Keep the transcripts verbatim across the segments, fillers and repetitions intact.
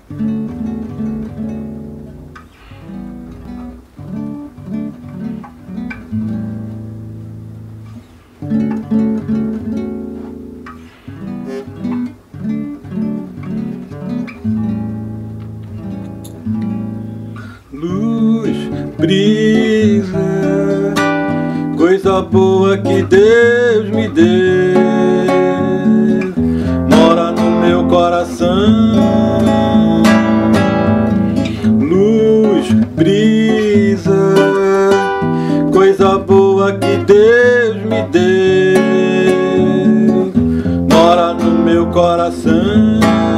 Luz, brisa, coisa boa que Deus me deu, mora no meu coração. Luz, brisa, coisa boa que Deus me deu, mora no meu coração.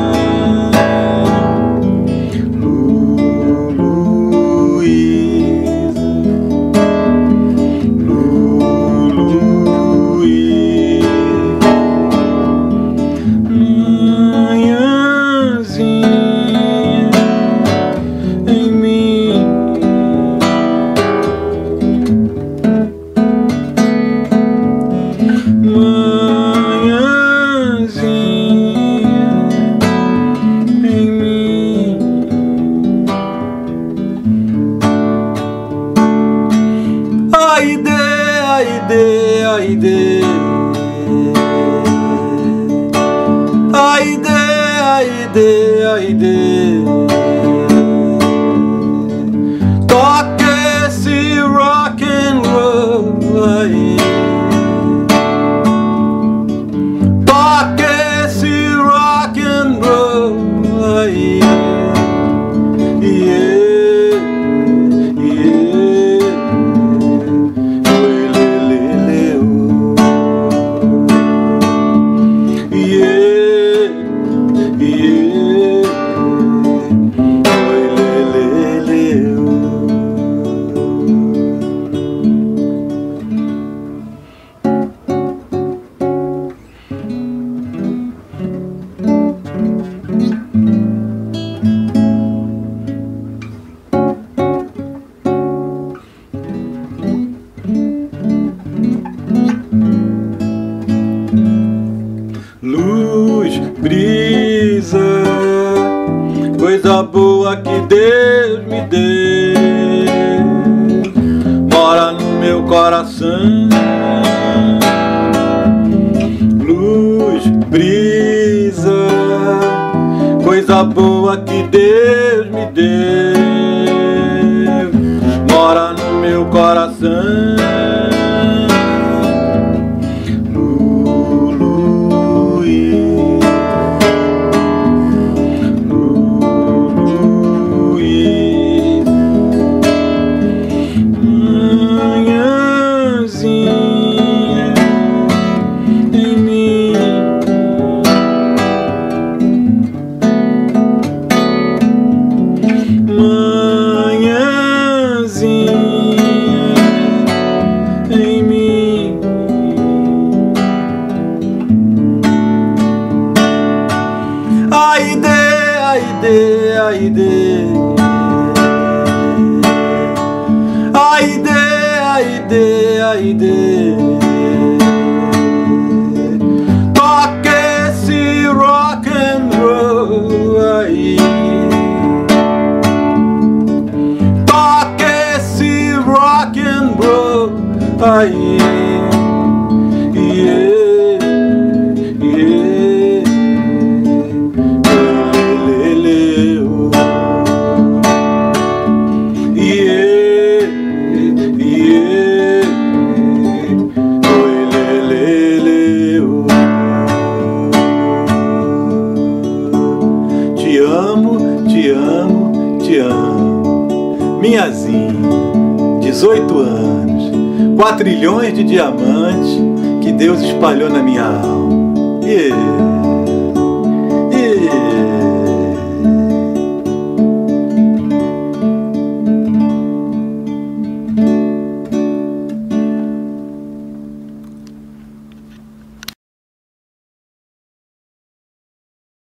Toca esse rock and roll aí, toca esse rock and roll aí, yeah, yeah, oi, lê, lê, lê, oh. Yeah, yeah. Luz, brisa, coisa boa que Deus me deu, mora no meu coração. Luz, brisa, coisa boa que Deus me deu, mora no meu coração. Toca esse rock and roll aí, toca esse rock and roll aí, yeah, yeah, lê, lê, lê, oh. Yeah, yeah, oi, lê, lê, lê, oh. Te amo, te amo, te amo, minhazinha, dezoito anos, quatrilhões de diamantes que Deus espalhou na minha alma. Yeah.